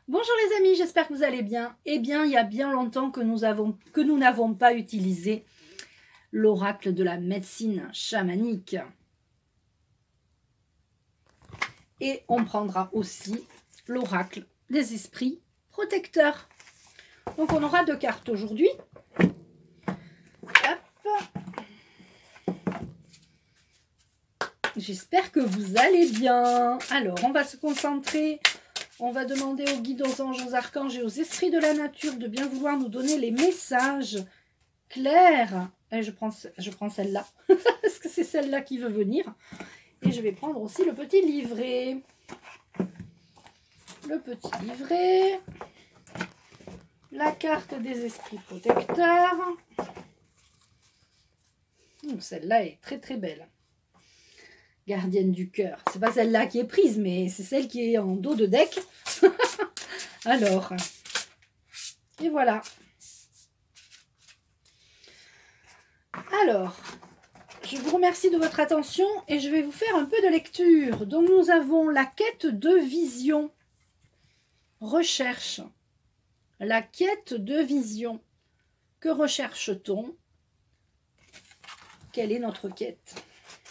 Bonjour les amis, j'espère que vous allez bien. Eh bien, il y a bien longtemps que nous n'avons pas utilisé l'oracle de la médecine chamanique. Et on prendra aussi l'oracle des esprits protecteurs. Donc on aura 2 cartes aujourd'hui. J'espère que vous allez bien. Alors, on va se concentrer. On va demander aux guides, aux anges, aux archanges et aux esprits de la nature de bien vouloir nous donner les messages clairs. Et je prends celle-là, parce que c'est celle-là qui veut venir. Et je vais prendre aussi le petit livret. Le petit livret. La carte des esprits protecteurs. Celle-là est très très belle. Gardienne du cœur. C'est pas celle-là qui est prise, mais c'est celle qui est en dos de deck. Alors, et voilà. Alors, je vous remercie de votre attention et je vais vous faire un peu de lecture. Donc, nous avons la quête de vision. Recherche. La quête de vision. Que recherche-t-on? Quelle est notre quête?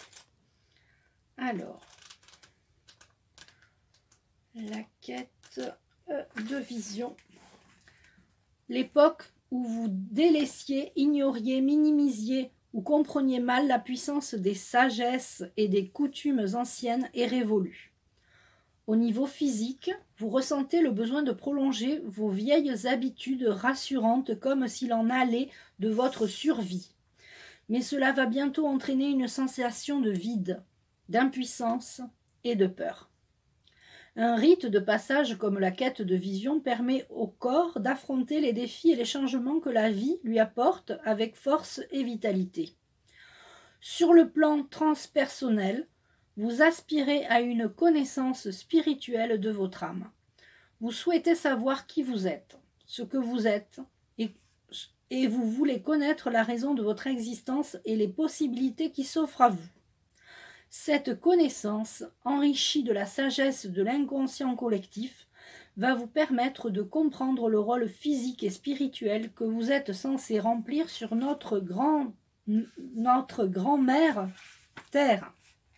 Alors, la quête de vision. L'époque où vous délaissiez, ignoriez, minimisiez ou compreniez mal la puissance des sagesses et des coutumes anciennes est révolue. Au niveau physique, vous ressentez le besoin de prolonger vos vieilles habitudes rassurantes comme s'il en allait de votre survie. Mais cela va bientôt entraîner une sensation de vide, d'impuissance et de peur. Un rite de passage comme la quête de vision permet au corps d'affronter les défis et les changements que la vie lui apporte avec force et vitalité. Sur le plan transpersonnel, vous aspirez à une connaissance spirituelle de votre âme. Vous souhaitez savoir qui vous êtes, ce que vous êtes, et vous voulez connaître la raison de votre existence et les possibilités qui s'offrent à vous. Cette connaissance, enrichie de la sagesse de l'inconscient collectif, va vous permettre de comprendre le rôle physique et spirituel que vous êtes censé remplir sur notre grand-mère Terre.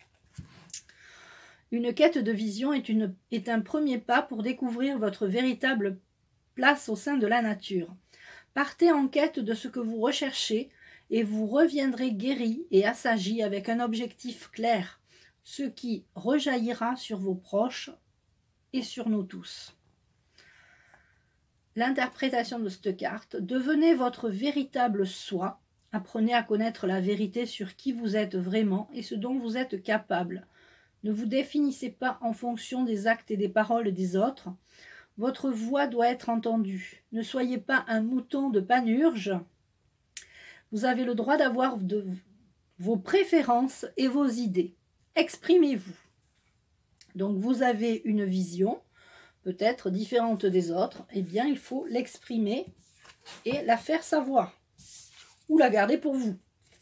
Une quête de vision est un premier pas pour découvrir votre véritable place au sein de la nature. Partez en quête de ce que vous recherchez, et vous reviendrez guéri et assagi avec un objectif clair, ce qui rejaillira sur vos proches et sur nous tous. L'interprétation de cette carte: devenez votre véritable soi, apprenez à connaître la vérité sur qui vous êtes vraiment et ce dont vous êtes capable. Ne vous définissez pas en fonction des actes et des paroles des autres. Votre voix doit être entendue. Ne soyez pas un mouton de Panurge. Vous avez le droit d'avoir vos préférences et vos idées. Exprimez-vous. Donc vous avez une vision, peut-être différente des autres. Eh bien, il faut l'exprimer et la faire savoir. Ou la garder pour vous.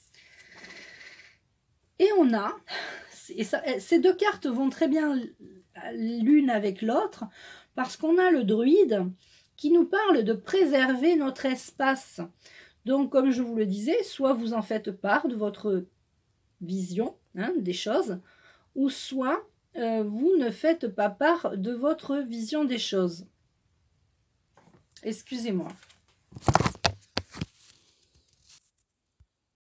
Et on a, ces 2 cartes vont très bien l'une avec l'autre, parce qu'on a le druide qui nous parle de préserver notre espace. Donc, comme je vous le disais, soit vous en faites part de votre vision des choses, ou soit vous ne faites pas part de votre vision des choses. Excusez-moi.